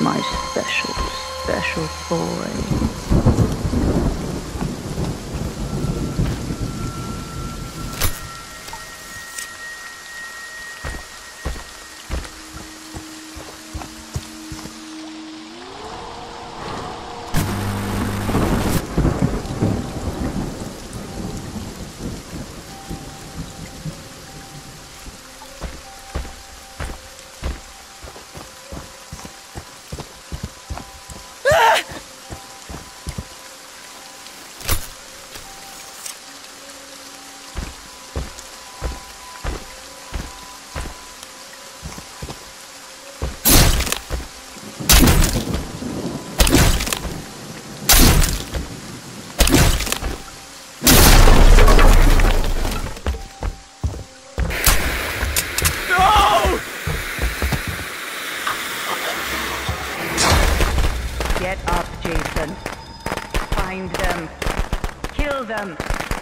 my special, special boy. Get up, Jason. Find them. Kill them.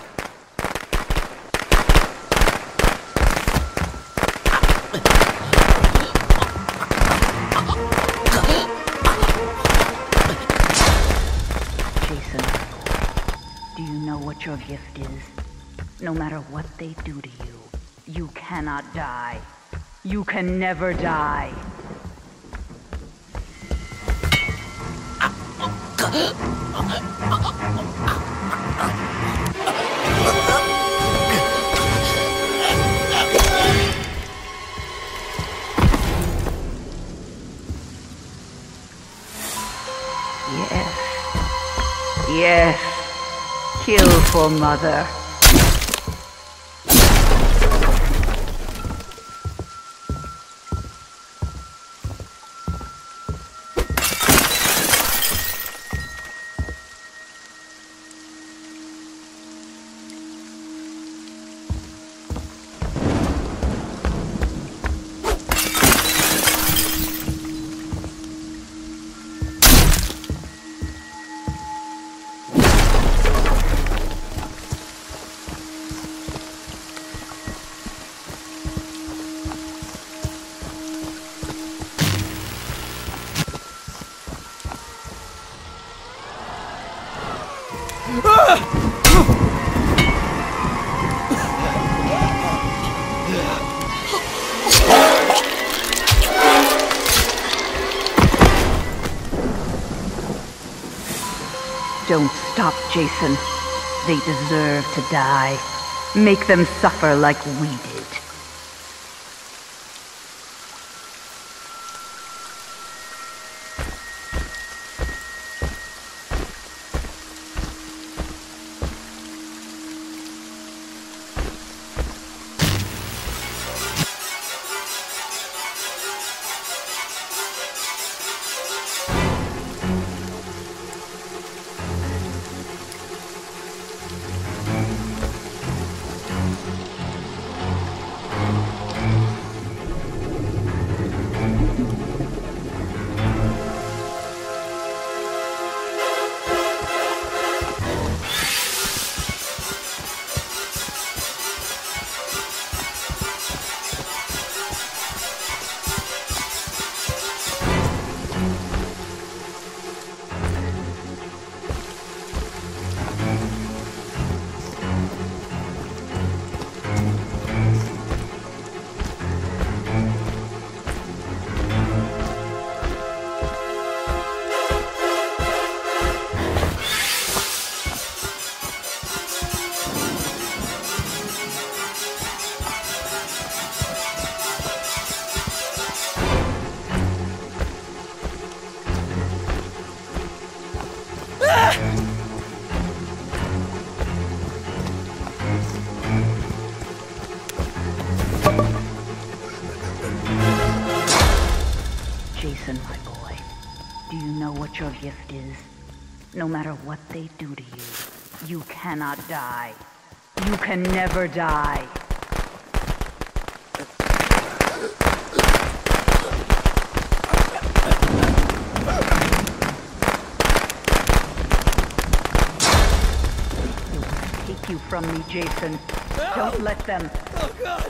Jason, do you know what your gift is? No matter what they do to you, you cannot die. You can never die. Yes. Yes. Kill for Mother. Don't stop, Jason. They deserve to die. Make them suffer like we did. Jason, my boy, do you know what your gift is? No matter what they do to you, you cannot die. You can never die. They want to take you from me, Jason. Don't let them. Oh, God!